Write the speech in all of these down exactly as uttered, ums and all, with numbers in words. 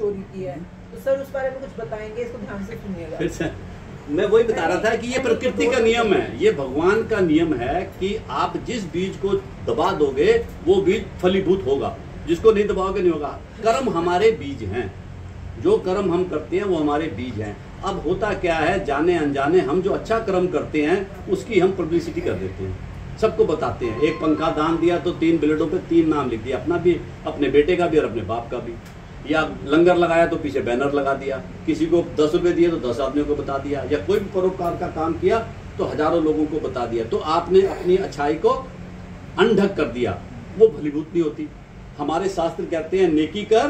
चोरी की है। तो सर उस बारे में कुछ बताएंगे, इसको ध्यान से सुनिएगा। मैं वही बता रहा था कि ये प्रकृति का नियम है, ये भगवान का नियम है कि आप जिस बीज को दबा दोगे वो बीज फलीभूत होगा, जिसको नहीं दबाओगे नहीं होगा। कर्म हमारे बीज हैं, जो कर्म हम करते हैं वो हमारे बीज हैं। अब होता क्या है, जाने अनजाने हम जो अच्छा कर्म करते हैं उसकी हम पब्लिसिटी कर देते हैं, सबको बताते हैं। एक पंखा दान दिया तो तीन ब्लेडों पे तीन नाम लिख दिया, अपना भी, अपने बेटे का भी और अपने बाप का भी। या लंगर लगाया तो पीछे बैनर लगा दिया, किसी को दस रुपए दिए तो दस आदमियों को बता दिया, या कोई भी परोपकार का काम किया तो हजारों लोगों को बता दिया। तो आपने अपनी अच्छाई को अनढक कर दिया, वो फलीभूत नहीं होती। हमारे शास्त्र कहते हैं नेकी कर,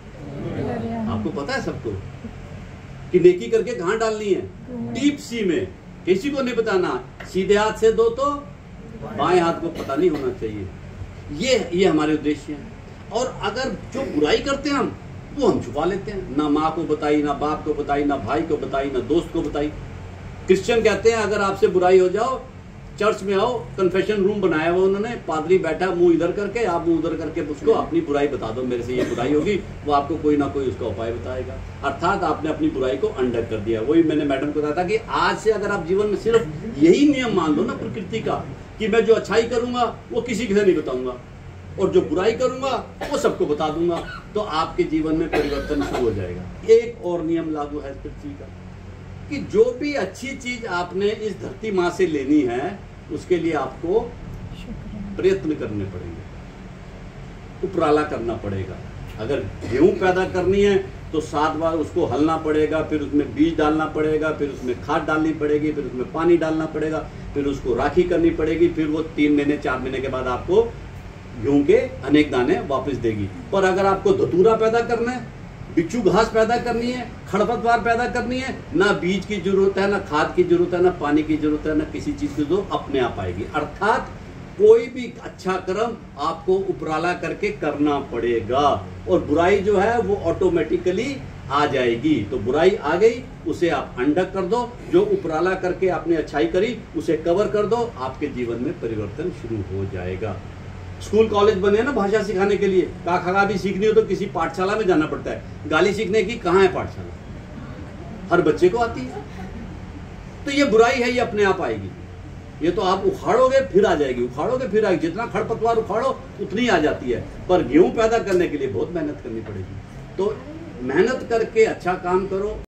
आपको पता है सबको कि नेकी करके कहाँ डालनी है, डीप सी में, किसी को नहीं बताना। सीधे हाथ से दो तो बाएं हाथ को पता नहीं होना चाहिए। ये ये हमारे उद्देश्य हैं। और अगर जो बुराई करते हैं हम, वो हम छुपा लेते हैं, ना माँ को बताई, ना बाप को बताई, ना भाई को बताई, ना दोस्त को बताई। क्रिश्चियन कहते हैं अगर आपसे बुराई हो जाओ, चर्च में आओ, कन्फेशन रूम बनाया हुआ उन्होंने, पादरी बैठा मुंह इधर करके, आप मुंह उधर करके उसको अपनी बुराई बता दो, मेरे से ये बुराई होगी, वो आपको कोई ना कोई उसका उपाय बताएगा। अर्थात आपने अपनी बुराई को अनढक कर दिया। वही मैंने मैडम को बताया था कि आज से अगर आप जीवन में सिर्फ यही नियम मान लो ना प्रकृति का, कि मैं जो अच्छाई करूंगा वो किसी से नहीं बताऊंगा, और जो बुराई करूंगा वो सबको बता दूंगा, तो आपके जीवन में परिवर्तन शुरू हो जाएगा। एक और नियम लागू है पृथ्वी का, कि जो भी अच्छी चीज आपने इस धरती माँ से लेनी है उसके लिए आपको प्रयत्न करने पड़ेंगे, उपराला करना पड़ेगा। अगर गेहूं पैदा करनी है तो सात बार उसको हलना पड़ेगा, फिर उसमें बीज डालना पड़ेगा, फिर उसमें खाद डालनी पड़ेगी, फिर उसमें पानी डालना पड़ेगा, फिर उसको राखी करनी पड़ेगी, फिर वो तीन महीने चार महीने के बाद आपको गेहूं के अनेक दाने वापस देगी। पर अगर आपको धतूरा पैदा करना है, बिच्छू घास पैदा करनी है, खरपतवार पैदा करनी है, ना बीज की जरूरत है, ना खाद की जरूरत है, ना पानी की जरूरत है, ना किसी चीज की जरूरत, अपने आप आएगी। अर्थात कोई भी अच्छा कर्म आपको उपराला करके करना पड़ेगा, और बुराई जो है वो ऑटोमेटिकली आ जाएगी। तो बुराई आ गई, उसे आप अनढक कर दो, जो उपराला करके आपने अच्छाई करी उसे कवर कर दो, आपके जीवन में परिवर्तन शुरू हो जाएगा। स्कूल कॉलेज बने ना भाषा सिखाने के लिए, का खगा भी सीखनी हो तो किसी पाठशाला में जाना पड़ता है। गाली सीखने की कहाँ है पाठशाला, हर बच्चे को आती है। तो ये बुराई है, ये अपने आप आएगी। ये तो आप उखाड़ोगे फिर आ जाएगी, उखाड़ोगे फिर आएगी, जितना खरपतवार उखाड़ो उतनी आ जाती है। पर गेहूं पैदा करने के लिए बहुत मेहनत करनी पड़ेगी। तो मेहनत करके अच्छा काम करो।